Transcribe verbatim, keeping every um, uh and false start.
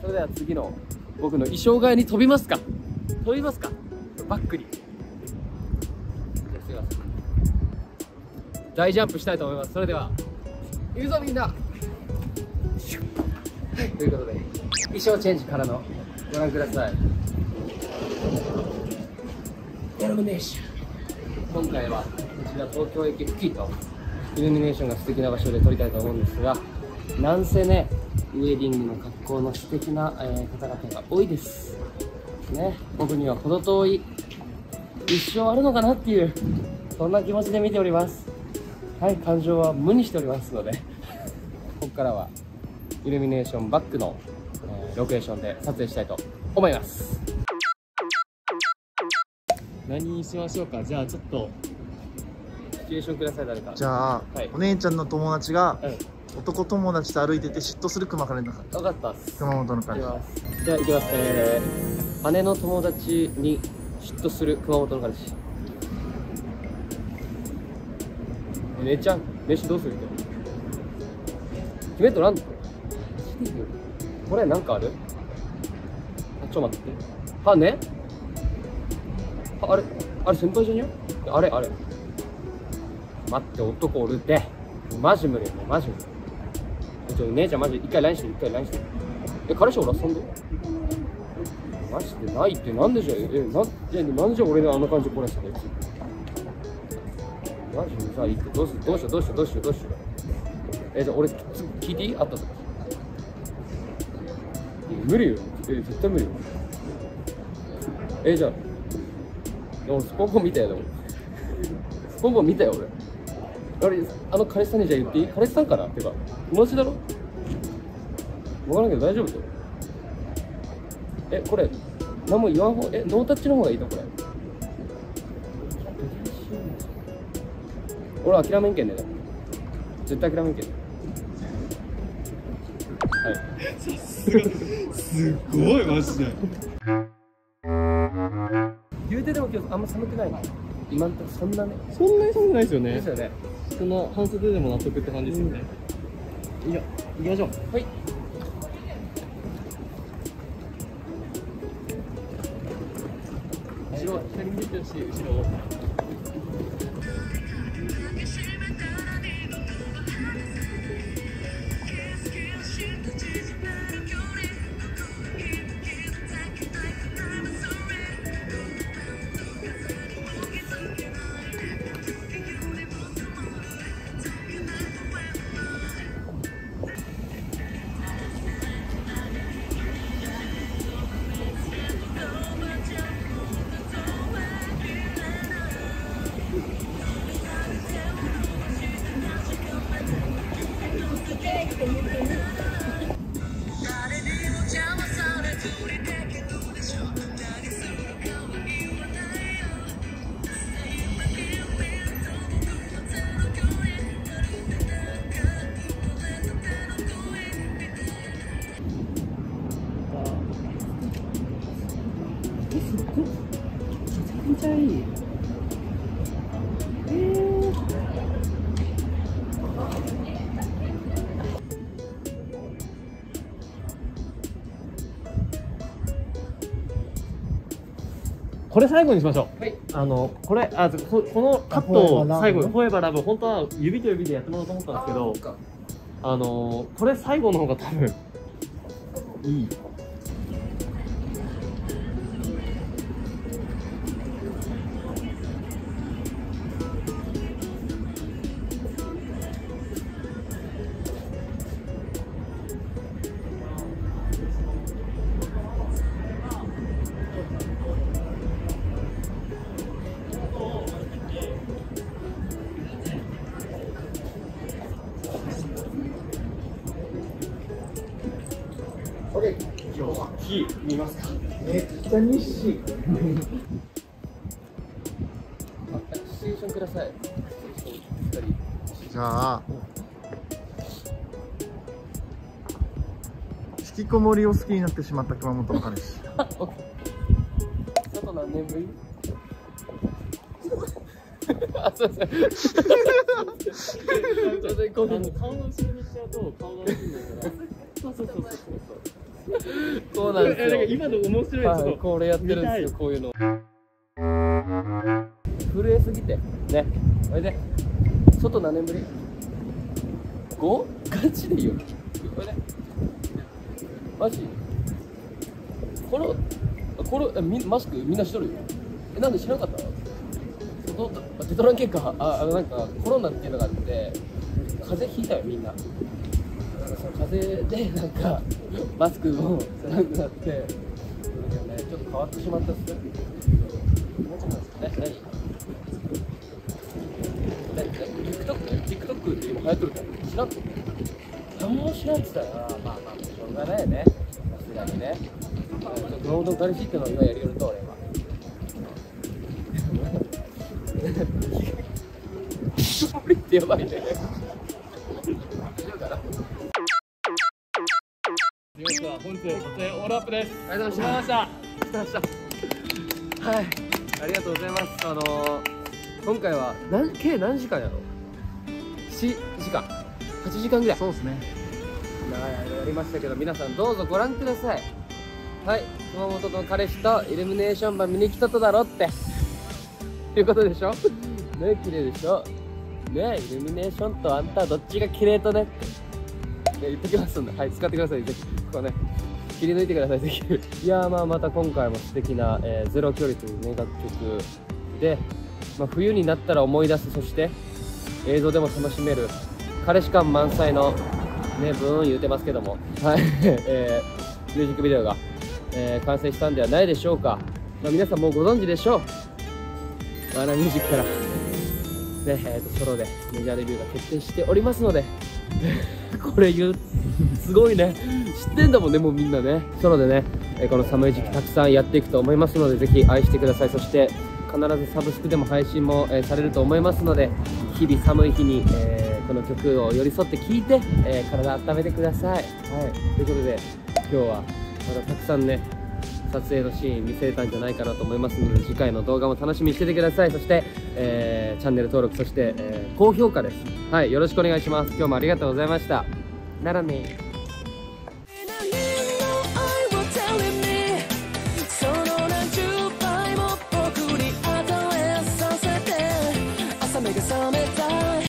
それでは次の僕の衣装替えに飛びますか。飛びますか。バックに。じゃあすいません。大ジャンプしたいと思います。それでは行くぞみんな。ということで衣装チェンジからのご覧ください。イルミネーション。今回はこちら東京駅付近とイルミネーションが素敵な場所で撮りたいと思うんですが、なんせねウェディングの格好の素敵な、えー、方々が多いですね。僕には程遠い一生あるのかなっていう、そんな気持ちで見ております。はい、感情は無にしておりますのでここからはイルミネーションバックの、えー、ロケーションで撮影したいと思います。何にしましょうか。じゃあちょっとシチュエーションください。誰か。 じゃあ、はい、お姉ちゃんの友達が、うん、男友達と歩いてて嫉妬する熊から分かったっす。 熊本の彼。 じゃあ行きます。えー、姉の友達に嫉妬する熊本の彼氏。お姉ちゃん飯どうするって。決めとらんの。これなんかある。あ、ちょっと待って。はね。あれあれ先輩じゃんよ。あれあれ。待って、男おるって。マジ無理よね、マジ無理。ちょ、姉ちゃんマジ一回 ライン して、一回 ライン して。え、彼氏おらそんでマジでないって、なんでじゃ、え、なんで、なんでじゃ俺のあの感じこらしたの。マジでさ、いいって、どうする、どうしよう、どうしよう、どうしよう、どうしよう。え、じゃあ俺、聞いていい。あったとか。無理よ。え、絶対無理よ。え、じゃあ、俺スポンポン見たよ。でもスポンポン見たよ俺。あれ、あの彼氏さんにじゃあ言っていい。彼氏さんかなってか友達だろ。分からんけど大丈夫だよ。え、これ何も言わんほう。え、ノータッチの方がいいのこれ。俺諦めんけんね。絶対諦めんけん。はい。 すごいマジで。 言うてでも今日あんま寒くないな。今んとこそんなね。 そんなに寒くないですよね。 ですよね。 その半袖でも納得って感じですよね。 うん、いや、行きましょう。はい。 後ろ、左見てほしい、後ろ。めちゃめちゃいい。えー、これ最後にしましょう。はい。あのこれあここのカットを最後にフォーエバーラブ、本当は指と指でやってもらおうと思ったんですけど、あ, あのこれ最後の方が多分いい。今日は火見ますか。めっちゃ日誌。 あ、シチュエーションください。 じゃあ引きこもりを好きになってしまった熊本の彼氏。 外何年ぶり。あ、すいません。顔の後ろにしちゃうと顔が大きいんだから。そうそうそうそうそう。 そうなんですよ。 今の面白いやつ、 はい、これやってるんですよ、こういうの。震えすぎてね。これで外何年ぶり ご? ガチでいいよ。これね、マジこのこれみマスクみんなしとるよ。え、なんで知らなかったの？どテトラン系か、ああのなんかコロナっていうのがあって風邪ひいたよみんな。その風邪でなんかマスクもつらくなって、ね、ちょっと変わってしまったっす。え、何？TikTok って今流行ってるから知らんと何も知らんって言ったら、まあまあしょうがないよね、さすがにね。ちょっと彼氏ってのを今やりよると俺は無理ってやばいね。 本日撮影オールアップです。 ありがとうございました。ありがとうございました。はい、ありがとうございます。あのー、今回は何計何時間やろ？しちじかん、はちじかんぐらい。 そうですね。 長い間やりましたけど、皆さんどうぞご覧ください。はい、熊本の彼氏とイルミネーション版見に来たとだろっていうことでしょ。ね、綺麗でしょ。ね、イルミネーションとあんたどっちが綺麗とねって、ね、言っときますんで、はい、使ってください。ぜひこうね、切り抜いてください。ぜひ。いやー、まあまた今回も素敵な、えー、ゼロ距離というね楽曲で、まあ、冬になったら思い出す、そして映像でも楽しめる彼氏感満載のね、ブーン言うてますけども、はい、えー、ミュージックビデオが、えー、完成したんではないでしょうか。まあ、皆さんもうご存知でしょう。ワーナーミュージックから、ねえー、とソロでメジャーデビューが決定しておりますのでこれ言う、すごいね、知ってんだもんね、もうみんなね。ソロでね、えー、この寒い時期たくさんやっていくと思いますので、ぜひ愛してください。そして必ずサブスクでも配信も、えー、されると思いますので、日々寒い日に、えー、この曲を寄り添って聴いて、えー、体温めてください。はい、ということで今日はまたたくさんね、撮影のシーン見せれたんじゃないかなと思いますので、次回の動画も楽しみにしててください。そして、えー、チャンネル登録、そして、えー、高評価です。はい、よろしくお願いします。今日もありがとうございました。ならねー。